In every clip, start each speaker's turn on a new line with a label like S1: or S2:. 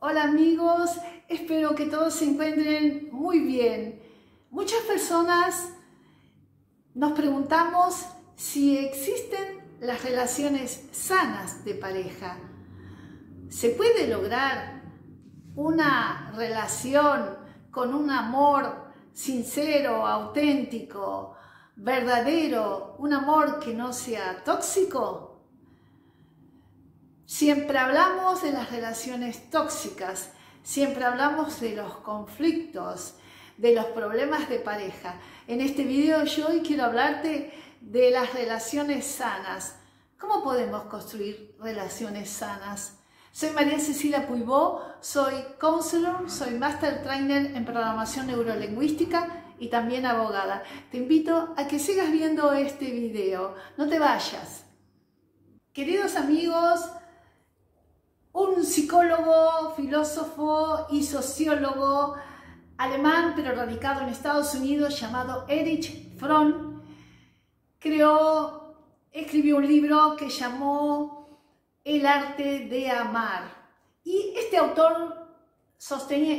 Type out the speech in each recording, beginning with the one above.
S1: Hola amigos, espero que todos se encuentren muy bien. Muchas personas nos preguntamos si existen las relaciones sanas de pareja. ¿Se puede lograr una relación con un amor sincero, auténtico, verdadero, un amor que no sea tóxico? Siempre hablamos de las relaciones tóxicas, siempre hablamos de los conflictos, de los problemas de pareja. En este video yo hoy quiero hablarte de las relaciones sanas. ¿Cómo podemos construir relaciones sanas? Soy María Cecilia Puibó, soy counselor, soy master trainer en programación neurolingüística y también abogada. Te invito a que sigas viendo este video, no te vayas. Queridos amigos, un psicólogo, filósofo y sociólogo alemán, pero radicado en Estados Unidos, llamado Erich Fromm, escribió un libro que llamó El arte de amar. Y este autor sostiene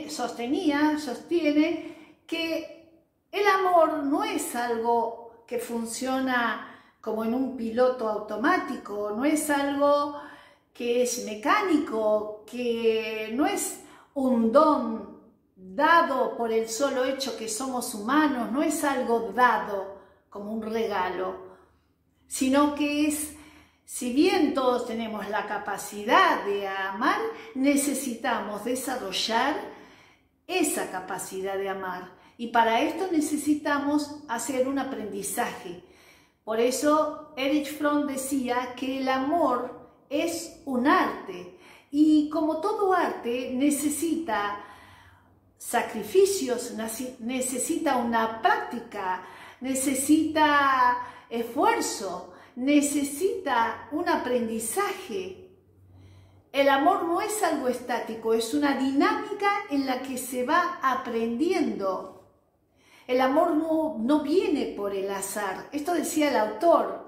S1: que el amor no es algo que funciona como en un piloto automático, no es algo que es mecánico, que no es un don dado por el solo hecho que somos humanos, no es algo dado como un regalo, sino que es, si bien todos tenemos la capacidad de amar, necesitamos desarrollar esa capacidad de amar. Y para esto necesitamos hacer un aprendizaje. Por eso Erich Fromm decía que el amor es un arte y como todo arte necesita sacrificios, necesita una práctica, necesita esfuerzo, necesita un aprendizaje. El amor no es algo estático, es una dinámica en la que se va aprendiendo. El amor no viene por el azar. Esto decía el autor.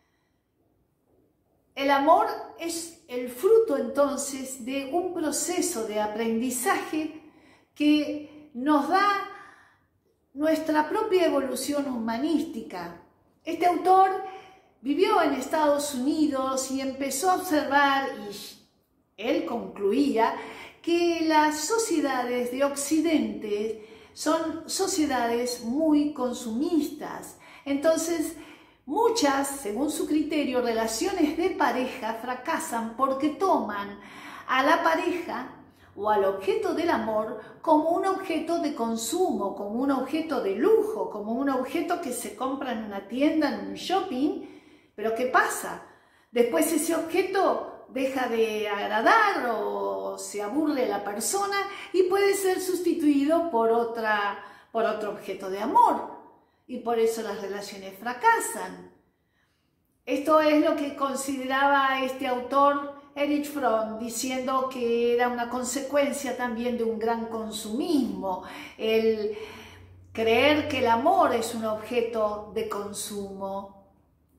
S1: El amor es el fruto entonces de un proceso de aprendizaje que nos da nuestra propia evolución humanística. Este autor vivió en Estados Unidos y empezó a observar, y él concluía, que las sociedades de Occidente son sociedades muy consumistas. Entonces, muchas, según su criterio, relaciones de pareja fracasan porque toman a la pareja o al objeto del amor como un objeto de consumo, como un objeto de lujo, como un objeto que se compra en una tienda, en un shopping. Pero ¿qué pasa? Después ese objeto deja de agradar o se aburre la persona y puede ser sustituido por otro objeto de amor. Y por eso las relaciones fracasan. Esto es lo que consideraba este autor Erich Fromm, diciendo que era una consecuencia también de un gran consumismo, el creer que el amor es un objeto de consumo.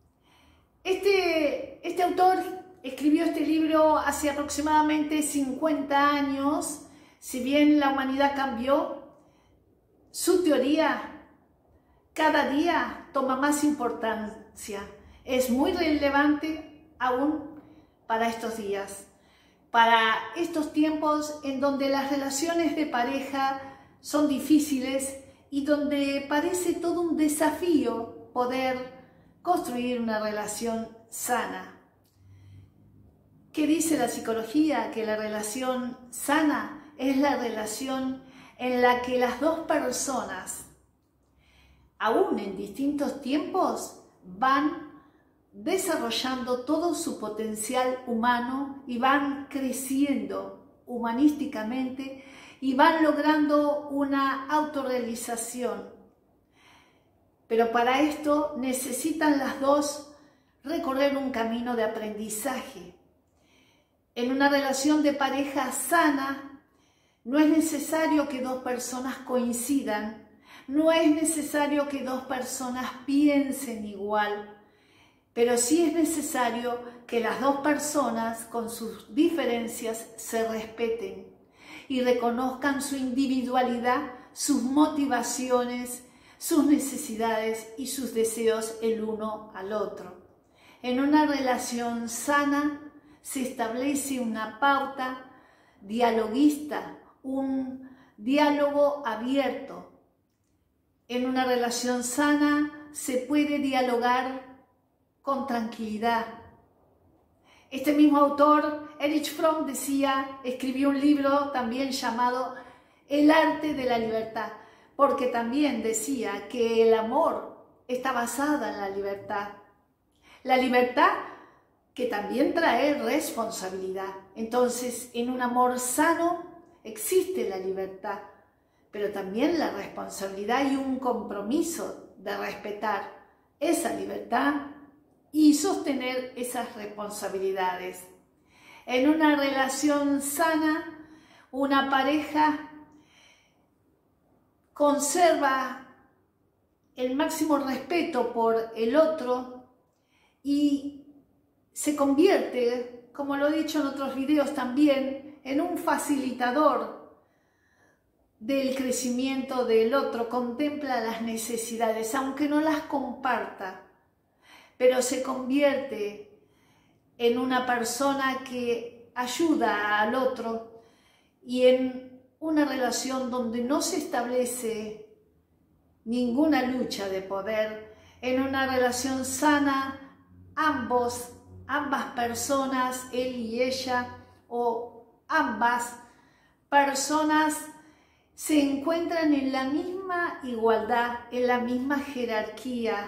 S1: Este autor escribió este libro hace aproximadamente 50 años. Si bien la humanidad cambió, su teoría cada día toma más importancia. Es muy relevante aún para estos días, para estos tiempos en donde las relaciones de pareja son difíciles y donde parece todo un desafío poder construir una relación sana. ¿Qué dice la psicología? Que la relación sana es la relación en la que las dos personas, aún en distintos tiempos, van desarrollando todo su potencial humano y van creciendo humanísticamente y van logrando una autorrealización. Pero para esto necesitan las dos recorrer un camino de aprendizaje. En una relación de pareja sana no es necesario que dos personas coincidan. No es necesario que dos personas piensen igual, pero sí es necesario que las dos personas con sus diferencias se respeten y reconozcan su individualidad, sus motivaciones, sus necesidades y sus deseos el uno al otro. En una relación sana se establece una pauta dialoguista, un diálogo abierto. En una relación sana se puede dialogar con tranquilidad. Este mismo autor, Erich Fromm, escribió un libro también llamado El arte de la libertad, porque también decía que el amor está basado en la libertad. La libertad que también trae responsabilidad. Entonces, en un amor sano existe la libertad, pero también la responsabilidad y un compromiso de respetar esa libertad y sostener esas responsabilidades. En una relación sana, una pareja conserva el máximo respeto por el otro y se convierte, como lo he dicho en otros videos también, en un facilitador del crecimiento del otro. Contempla las necesidades, aunque no las comparta, pero se convierte en una persona que ayuda al otro, y en una relación donde no se establece ninguna lucha de poder, en una relación sana, ambas personas, él y ella, o ambas personas, se encuentran en la misma igualdad, en la misma jerarquía.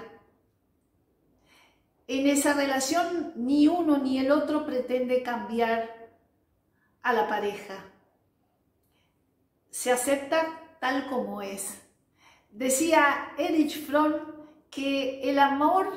S1: En esa relación ni uno ni el otro pretende cambiar a la pareja. Se acepta tal como es. Decía Erich Fromm que el amor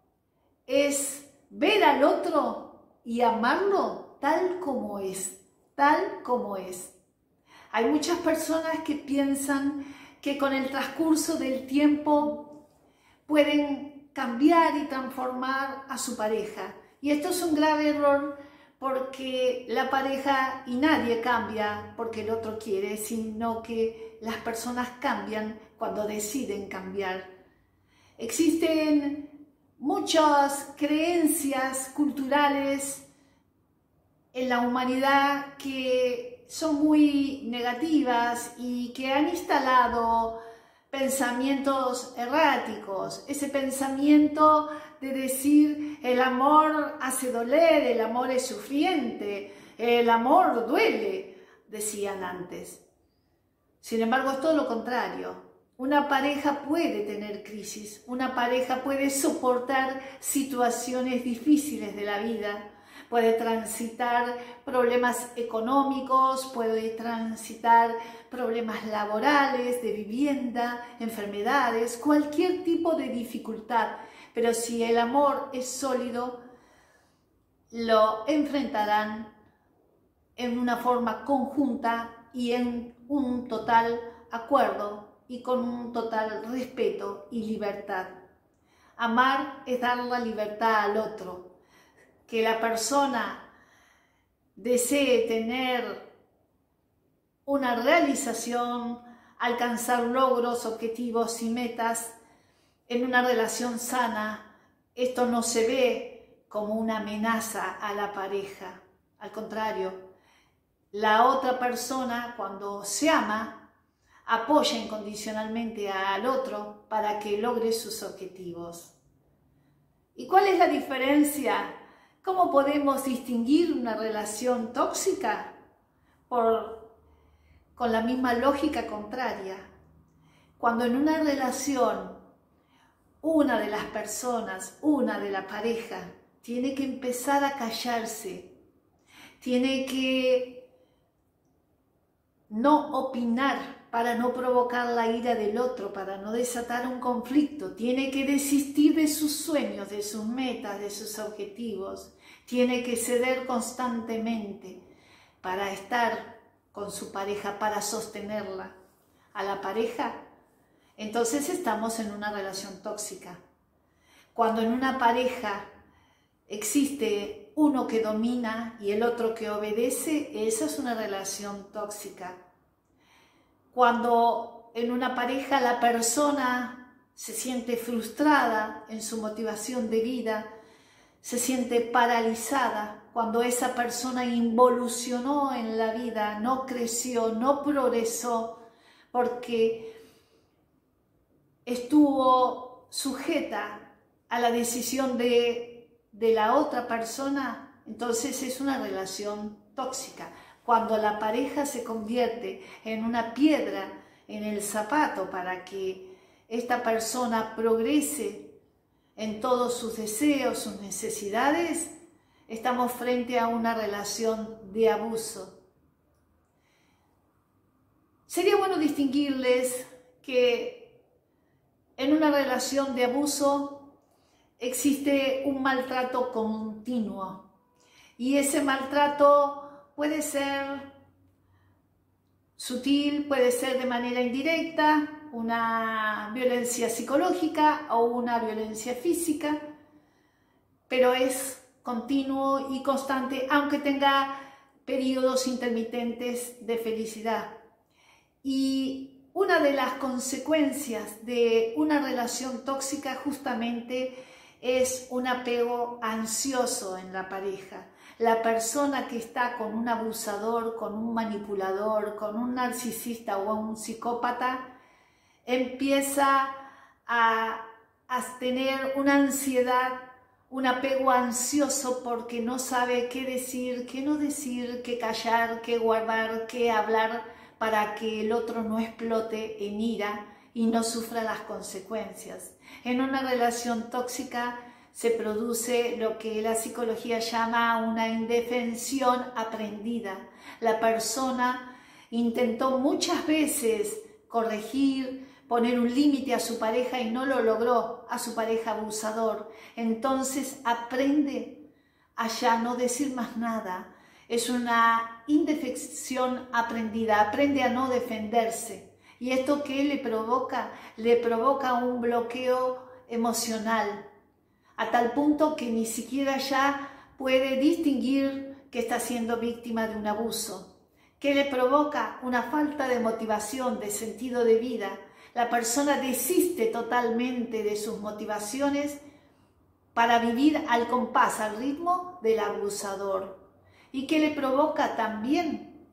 S1: es ver al otro y amarlo tal como es, tal como es. Hay muchas personas que piensan que con el transcurso del tiempo pueden cambiar y transformar a su pareja. Y esto es un grave error, porque la pareja y nadie cambia porque el otro quiere, sino que las personas cambian cuando deciden cambiar. Existen muchas creencias culturales en la humanidad que son muy negativas y que han instalado pensamientos erráticos. Ese pensamiento de decir el amor hace doler, el amor es sufriente, el amor duele, decían antes. Sin embargo, es todo lo contrario. Una pareja puede tener crisis, una pareja puede soportar situaciones difíciles de la vida, puede transitar problemas económicos, puede transitar problemas laborales, de vivienda, enfermedades, cualquier tipo de dificultad. Pero si el amor es sólido, lo enfrentarán en una forma conjunta y en un total acuerdo y con un total respeto y libertad. Amar es dar la libertad al otro. Que la persona desee tener una realización, alcanzar logros, objetivos y metas en una relación sana, esto no se ve como una amenaza a la pareja. Al contrario, la otra persona, cuando se ama, apoya incondicionalmente al otro para que logre sus objetivos. ¿Y cuál es la diferencia? ¿Cómo podemos distinguir una relación tóxica? Con la misma lógica contraria. Cuando en una relación una de las personas, una de la pareja, tiene que empezar a callarse, tiene que no opinar para no provocar la ira del otro, para no desatar un conflicto, tiene que desistir de sus sueños, de sus metas, de sus objetivos, tiene que ceder constantemente para estar con su pareja, para sostenerla a la pareja, entonces estamos en una relación tóxica. Cuando en una pareja existe uno que domina y el otro que obedece, esa es una relación tóxica. Cuando en una pareja la persona se siente frustrada en su motivación de vida, se siente paralizada, cuando esa persona involucionó en la vida, no creció, no progresó, porque estuvo sujeta a la decisión de la otra persona, entonces es una relación tóxica. Cuando la pareja se convierte en una piedra en el zapato para que esta persona progrese en todos sus deseos, sus necesidades, estamos frente a una relación de abuso. Sería bueno distinguirles que en una relación de abuso existe un maltrato continuo y ese maltrato puede ser sutil, puede ser de manera indirecta, una violencia psicológica o una violencia física, pero es continuo y constante, aunque tenga periodos intermitentes de felicidad. Y una de las consecuencias de una relación tóxica justamente es un apego ansioso en la pareja. La persona que está con un abusador, con un manipulador, con un narcisista o un psicópata, empieza a tener una ansiedad, un apego ansioso porque no sabe qué decir, qué no decir, qué callar, qué guardar, qué hablar para que el otro no explote en ira y no sufra las consecuencias. En una relación tóxica se produce lo que la psicología llama una indefensión aprendida. La persona intentó muchas veces corregir, poner un límite a su pareja y no lo logró, a su pareja abusador. Entonces aprende a ya no decir más nada. Es una indefensión aprendida, aprende a no defenderse. ¿Y esto qué le provoca? Le provoca un bloqueo emocional, a tal punto que ni siquiera ya puede distinguir que está siendo víctima de un abuso. ¿Qué le provoca? Una falta de motivación, de sentido de vida. La persona desiste totalmente de sus motivaciones para vivir al compás, al ritmo del abusador. ¿Y qué le provoca también?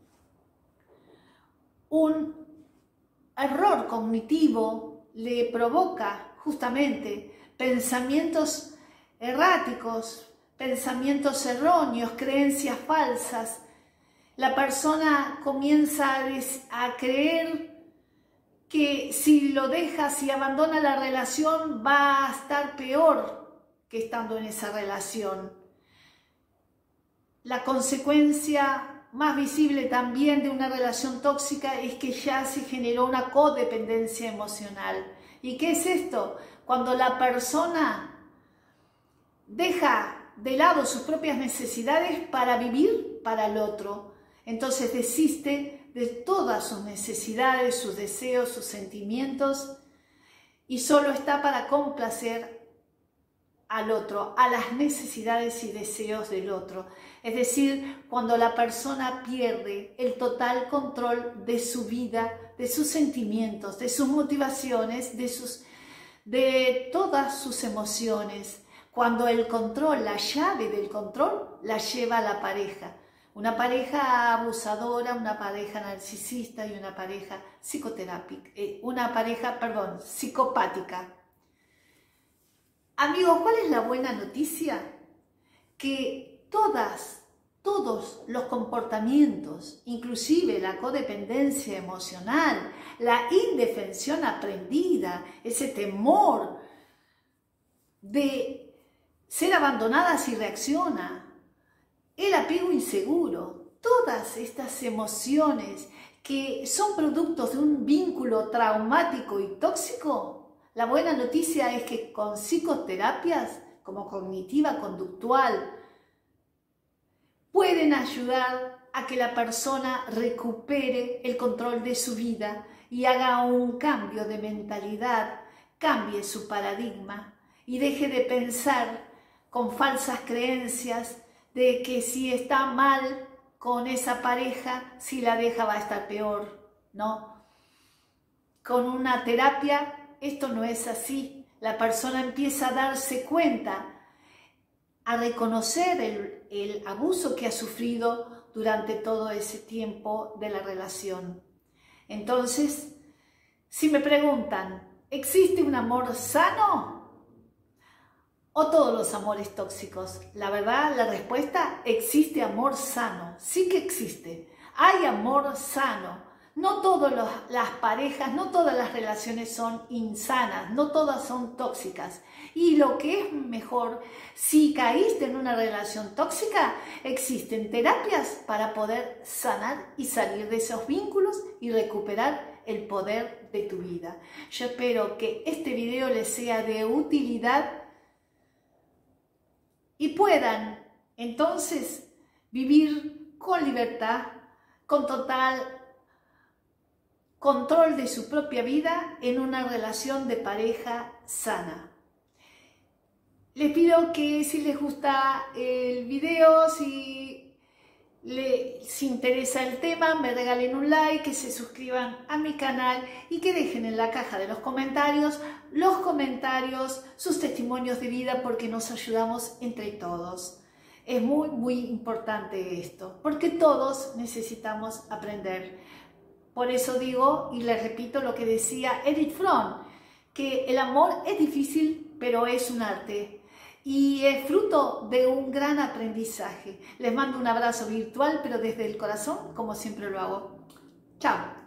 S1: Un error cognitivo, le provoca justamente pensamientos erráticos, pensamientos erróneos, creencias falsas. La persona comienza a creer que si lo deja, si abandona la relación, va a estar peor que estando en esa relación. La consecuencia más visible también de una relación tóxica es que ya se generó una codependencia emocional. ¿Y qué es esto? Cuando la persona deja de lado sus propias necesidades para vivir para el otro, entonces desiste de todas sus necesidades, sus deseos, sus sentimientos y solo está para complacer al otro, a las necesidades y deseos del otro. Es decir, cuando la persona pierde el total control de su vida, de sus sentimientos, de sus motivaciones, de todas sus emociones. Cuando el control, la llave del control, la lleva la pareja. Una pareja abusadora, una pareja narcisista y una pareja psicopática. Amigos, ¿cuál es la buena noticia? Que todos los comportamientos, inclusive la codependencia emocional, la indefensión aprendida, ese temor de ser abandonadas y reacciona, el apego inseguro, todas estas emociones que son productos de un vínculo traumático y tóxico, la buena noticia es que con psicoterapias como cognitiva conductual pueden ayudar a que la persona recupere el control de su vida y haga un cambio de mentalidad, cambie su paradigma y deje de pensar con falsas creencias, de que si está mal con esa pareja, si la deja va a estar peor, ¿no? Con una terapia esto no es así. La persona empieza a darse cuenta, a reconocer el abuso que ha sufrido durante todo ese tiempo de la relación. Entonces, si me preguntan, ¿existe un amor sano o todos los amores tóxicos? La verdad, la respuesta, existe amor sano. Sí que existe. Hay amor sano. No todas las parejas, no todas las relaciones son insanas, no todas son tóxicas. Y lo que es mejor, si caíste en una relación tóxica, existen terapias para poder sanar y salir de esos vínculos y recuperar el poder de tu vida. Yo espero que este video les sea de utilidad y puedan entonces vivir con libertad, con total control de su propia vida en una relación de pareja sana. Les pido que si les gusta el video, si les interesa el tema, me regalen un like, que se suscriban a mi canal y que dejen en la caja de los comentarios, sus testimonios de vida, porque nos ayudamos entre todos. Es muy importante esto, porque todos necesitamos aprender. Por eso digo y les repito lo que decía Erich Fromm, que el amor es difícil, pero es un arte y es fruto de un gran aprendizaje. Les mando un abrazo virtual, pero desde el corazón, como siempre lo hago. Chao.